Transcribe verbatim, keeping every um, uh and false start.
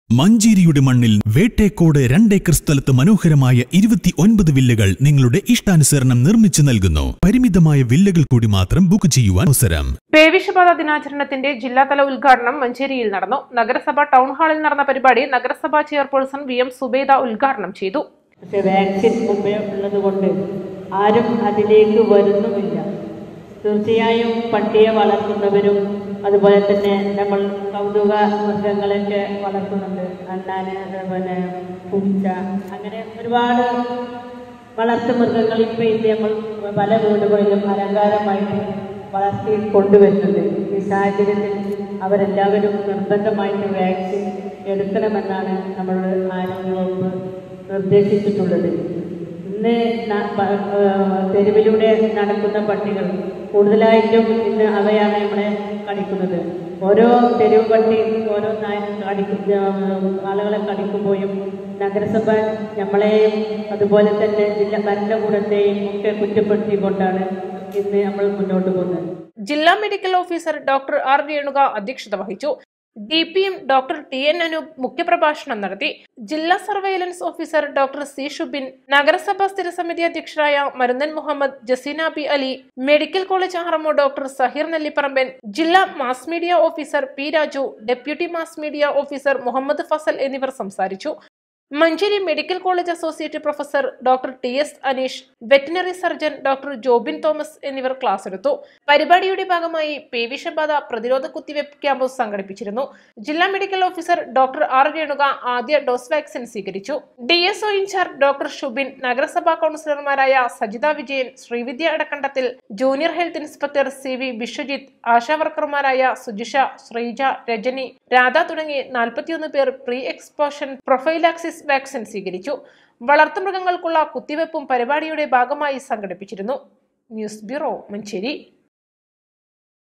മഞ്ചേരിയുടെ മണ്ണിൽ വേട്ടേക്കോട് രണ്ടേക്കർ സ്ഥലത്ത് മനോഹരമായ ഇരുപത്തി ഒൻപത് വില്ലകൾ നിങ്ങളുടെ ഇഷ്ടാനുസരണം നിർമ്മിച്ചു നൽകുന്നു. പരിമിതമായ വില്ലകൾ കൂടി മാത്രം ബുക്ക് ചെയ്യുവാൻ അവസരം. പേവിഷബാധ ദിനാചരണത്തിന്റെ ജില്ലാതല ഉദ്ഘാടനം മഞ്ചേരിയിൽ നടന്നു. നഗരസഭ ടൗൺ ഹാളിൽ നടന്ന പരിപാടി നഗരസഭാ ചെയർപേഴ്സൺ വി എം സുബൈദ ഉദ്ഘാടനം ചെയ്തു. വാക്സിൻ മുമ്പേ ഉള്ളതുകൊണ്ട് ആരും അതിലേക്ക് വരുന്നുമില്ല. തീർച്ചയായും പട്ടിയെ വളർത്തുന്നവരും അതുപോലെ തന്നെ നമ്മൾ കൗതുക മൃഗങ്ങളൊക്കെ വളർത്തുന്നുണ്ട്. അണ്ണാന്, അതുപോലെ പൂച്ച, അങ്ങനെ ഒരുപാട് വളർത്തു മൃഗങ്ങൾ ഇപ്പോൾ ഇന്ന് നമ്മൾ പല വീടുകളിലും അലങ്കാരമായിട്ട് വളർത്തി കൊണ്ടുവരുന്നുണ്ട്. ഈ സാഹചര്യത്തിൽ അവരെല്ലാവരും നിർബന്ധമായിട്ട് വാക്സിൻ എടുക്കണമെന്നാണ് നമ്മളുടെ ആരോഗ്യവകുപ്പ് നിർദ്ദേശിച്ചിട്ടുള്ളത്. ഇന്ന് തെരുവിലൂടെ നടക്കുന്ന പട്ടികൾ കൂടുതലായിട്ടും ഇന്ന് അവയാണ് നമ്മളെ കടിക്കുന്നത്. ഓരോ തെരുവ് പട്ടി ഓരോ കടിക്കുന്ന ആളുകളെ കടിക്കുമ്പോഴും നഗരസഭ നമ്മളെയും അതുപോലെ തന്നെ ജില്ലാ ഭരണകൂടത്തെയും ഒക്കെ കുറ്റപ്പെടുത്തിക്കൊണ്ടാണ് ഇന്ന് നമ്മൾ മുന്നോട്ട് പോകുന്നത്. ജില്ലാ medical officer doctor R Renuka അധ്യക്ഷത വഹിച്ചു. D P M doctor T N Anoop മുഖ്യപ്രഭാഷണം നടത്തി. ജില്ലാ surveillance officer doctor C Shubin, നഗരസഭാ സ്ഥിരസമിതി അധ്യക്ഷരായ Marunnan Muhammad, Jaseena B Ali, medical college R M O doctor Saheer Nellipparamban, ജില്ലാ mass media officer P Raju, deputy mass media officer Muhammad Fasal എന്നിവർ സംസാരിച്ചു. Manjeri medical college associate professor doctor T S Aneesh, veterinary surgeon doctor Jobin Thomas എന്നിവർ ക്ലാസ് എടുത്തു. പരിപാടിയുടെ ഭാഗമായി പേവിഷബാധ പ്രതിരോധ കുത്തിവയ്പ് ക്യാമ്പ് സംഘടിപ്പിച്ചിരുന്നു. ജില്ലാ medical officer doctor R Renuka ആദ്യ ഡോസ് വാക്സിൻ സ്വീകരിച്ചു. D S O in-charge doctor Shubin, നഗരസഭാ കൗൺസിലർമാരായ Sajitha Vijayan, Sreevidya Adakkandathil, junior health inspector C V Vishwajith, ആശാവർക്കർമാരായ സുജിഷ, ശ്രീജ, രജനി, രാധ തുടങ്ങി നാൽപ്പത്തിയൊന്ന് പേർ പ്രീ എക്സ്പോഷൻ പ്രൊഫൈലാക്സിസ് വാക്സിൻ സ്വീകരിച്ചു. വളർത്തുമൃഗങ്ങൾക്കുള്ള കുത്തിവയ്പും പരിപാടിയുടെ ഭാഗമായി സംഘടിപ്പിച്ചിരുന്നു. News bureau, Manjeri.